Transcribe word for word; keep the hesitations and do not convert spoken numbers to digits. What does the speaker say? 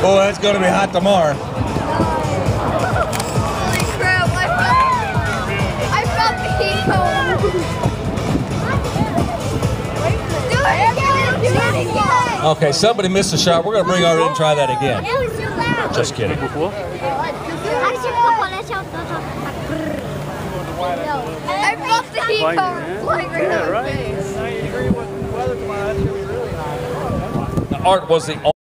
Boy, it's going to be hot tomorrow. Holy crap, I felt, I felt the heat going. Do it again, do it again. Okay, somebody missed a shot. We're going to bring her in and try that again. It was too loud. Just kidding. I felt the heat going flying right Yeah, in my right. face. I agree with the weather. It's going to be really hot. Art was the